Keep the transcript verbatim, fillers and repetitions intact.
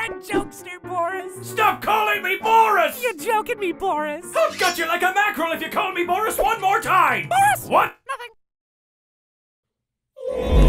a jokester, Boris. Stop calling me Boris! You're joking me, Boris. I'll gut you like a mackerel if you call me Boris one more time! Boris! What? Nothing.